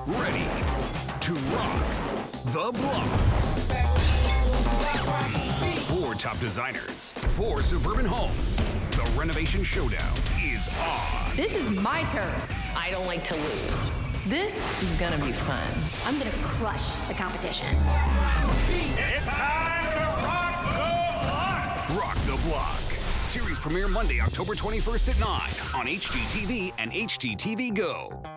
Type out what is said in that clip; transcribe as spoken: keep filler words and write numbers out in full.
ready to rock the block. Four top designers, four suburban homes. The Renovation Showdown is on. This is my turf. I don't like to lose. This is gonna be fun. I'm gonna crush the competition. It's time to rock the block! Rock the Block. Series premiere Monday, October twenty-first at nine on H G T V and H G T V Go.